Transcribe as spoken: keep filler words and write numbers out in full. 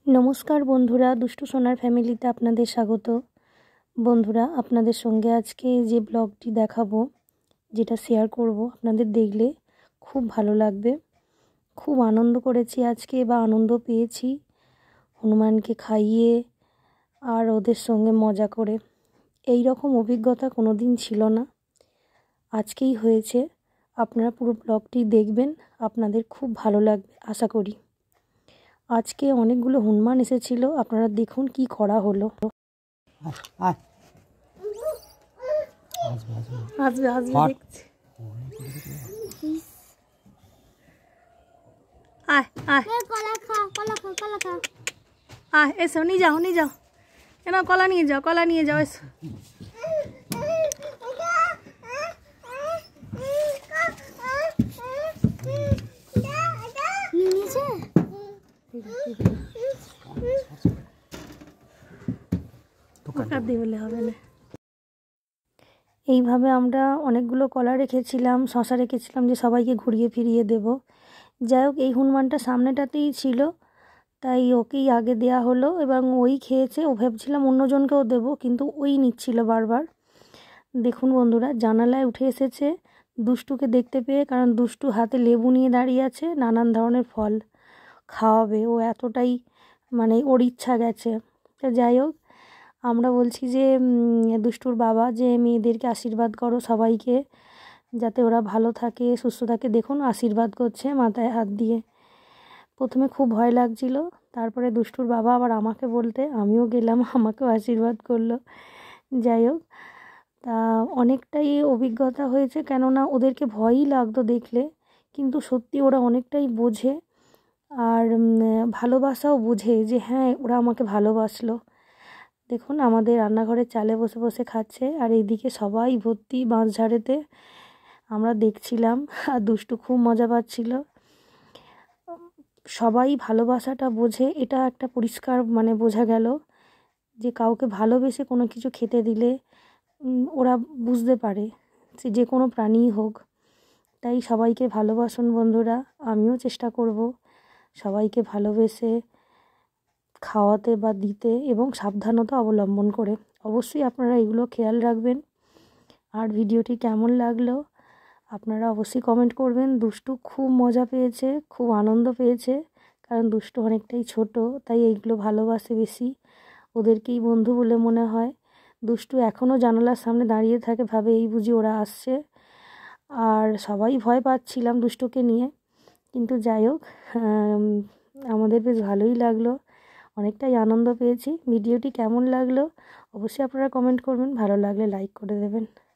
নমস্কার বন্ধুরা, দুষ্টু সোনার ফ্যামিলিতে আপনাদের স্বাগত। বন্ধুরা, আপনাদের সঙ্গে আজকে যে ব্লগটি দেখাবো, যেটা শেয়ার করব, আপনাদের দেখলে খুব ভালো লাগবে। খুব আনন্দ করেছি আজকে, বা আনন্দ পেয়েছি হনুমানকে খাইয়ে আর ওদের সঙ্গে মজা করে। এই রকম অভিজ্ঞতা কোনো দিন ছিল না, আজকেই হয়েছে। আপনারা পুরো ব্লগটি দেখবেন, আপনাদের খুব ভালো লাগবে আশা করি। আজকে অনেকগুলো হনুমান এসেছিল, আপনারা দেখুন কি করা হলো। আসবে আসবে দেখছি। আয় আয় আয়, এসো, নিয়ে যাও নিয়ে যাও, কেন কলা নিয়ে যাও, কলা নিয়ে যাও, এসো। হবে না। এইভাবে আমরা অনেকগুলো কলা রেখেছিলাম, শশা রেখেছিলাম যে সবাইকে ঘুরিয়ে ফিরিয়ে দেব। যাই হোক, এই হনুমানটা সামনেটাতেই ছিল, তাই ওকেই আগে দেয়া হলো এবং ওই খেয়েছে। ও ভেবেছিলাম অন্যজনকেও দেব, কিন্তু ওই নিচ্ছিল বারবার। দেখুন বন্ধুরা, জানালায় উঠে এসেছে দুষ্টুকে দেখতে পেয়ে, কারণ দুষ্টু হাতে লেবু নিয়ে দাঁড়িয়ে আছে, নানান ধরনের ফল খাওয়াবে। ও এতটাই মানে ওর ইচ্ছা গেছে। তো যাই হোক, আমরা বলছি যে দুষ্টুর বাবা যে মেয়েদেরকে আশীর্বাদ করো সবাইকে, যাতে ওরা ভালো থাকে সুস্থ থাকে। দেখুন আশীর্বাদ করছে মাথায় হাত দিয়ে। প্রথমে খুব ভয় লাগছিল, তারপরে দুষ্টুর বাবা আবার আমাকে বলতে আমিও গেলাম, আমাকেও আশীর্বাদ করলো। যাই হোক, তা অনেকটাই অভিজ্ঞতা হয়েছে, কেননা ওদেরকে ভয়ই লাগতো দেখলে, কিন্তু সত্যি ওরা অনেকটাই বোঝে আর ভালোবাসাও বোঝে যে হ্যাঁ ওরা আমাকে ভালোবাসলো। দেখুন আমাদের রান্নাঘরের চালে বসে বসে খাচ্ছে, আর এইদিকে সবাই ভর্তি বাঁশঝাড়েতে আমরা দেখছিলাম, আর দুষ্টু খুব মজা পাচ্ছিল। সবাই ভালোবাসাটা বোঝে, এটা একটা পরিষ্কার মানে বোঝা গেল যে কাউকে ভালোবেসে কোনো কিছু খেতে দিলে ওরা বুঝতে পারে, সে যে কোনো প্রাণীই হোক। তাই সবাইকে ভালোবাসুন বন্ধুরা, আমিও চেষ্টা করব সবাইকে ভালোবেসে খাওয়াতে বা দিতে, এবং সাবধানতা অবলম্বন করে। অবশ্যই আপনারা এগুলো খেয়াল রাখবেন। আর ভিডিওটি কেমন লাগলো আপনারা অবশ্যই কমেন্ট করবেন। দুষ্টু খুব মজা পেয়েছে, খুব আনন্দ পেয়েছে, কারণ দুষ্টু অনেকটাই ছোট, তাই এইগুলো ভালোবাসে বেশি, ওদেরকেই বন্ধু বলে মনে হয়। দুষ্টু এখনও জানালার সামনে দাঁড়িয়ে থাকে, ভাবে এই বুঝি ওরা আসছে। আর সবাই ভয় পাচ্ছিলাম দুষ্টুকে নিয়ে, কিন্তু যাই হোক আমাদের বেশ ভালোই লাগলো, অনেকটাই আনন্দ পেয়েছি। ভিডিওটি কেমন লাগলো অবশ্যই আপনারা কমেন্ট করবেন, ভালো লাগলে লাইক করে দেবেন।